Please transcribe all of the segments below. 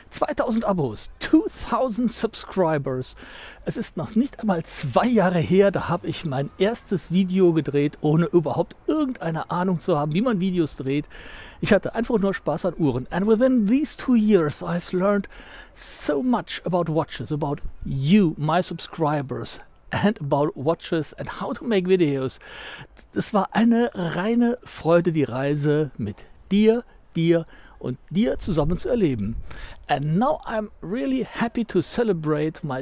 2000 Abos, 2000 Subscribers. Es ist noch nicht einmal 2 Jahre her, da habe ich mein erstes Video gedreht, ohne überhaupt irgendeine Ahnung zu haben, wie man Videos dreht. Ich hatte einfach nur Spaß an Uhren. And within these 2 years I've learned so much about watches, about you, my subscribers, and about watches and how to make videos. Das war eine reine Freude, die Reise mit dir und dir zusammen zu erleben. And now I'm really happy to celebrate my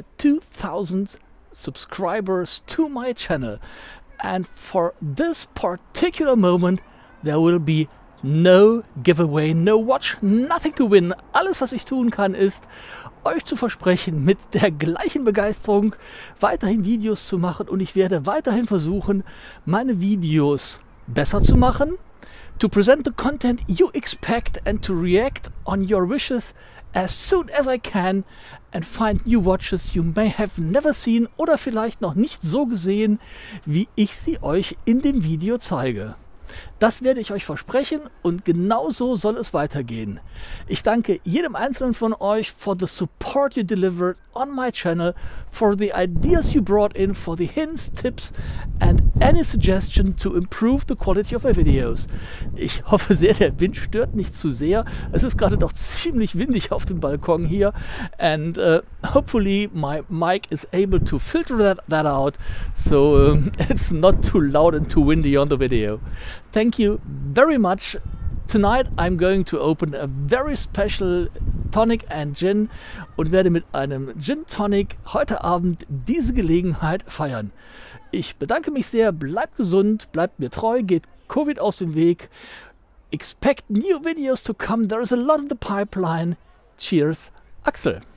2000 subscribers to my channel. And for this particular moment, there will be no giveaway, no watch, nothing to win. Alles, was ich tun kann, ist, euch zu versprechen, mit der gleichen Begeisterung weiterhin Videos zu machen. Und ich werde weiterhin versuchen, meine Videos besser zu machen, to present the content you expect and to react on your wishes as soon as I can and find new watches you may have never seen oder vielleicht noch nicht so gesehen, wie ich sie euch in dem Video zeige. Das werde ich euch versprechen und genau so soll es weitergehen. Ich danke jedem Einzelnen von euch for the support you delivered on my channel, for the ideas you brought in, for the hints, tips and any suggestion to improve the quality of my videos. Ich hoffe sehr, der Wind stört nicht zu sehr. Es ist gerade doch ziemlich windig auf dem Balkon hier and hopefully my mic is able to filter that out so it's not too loud and too windy on the video. Thank you very much. Tonight I'm going to open a very special tonic and gin und werde mit einem Gin Tonic heute Abend diese Gelegenheit feiern. Ich bedanke mich sehr, bleibt gesund, bleibt mir treu, geht Covid aus dem Weg. Expect new videos to come, there is a lot in the pipeline. Cheers, Axel.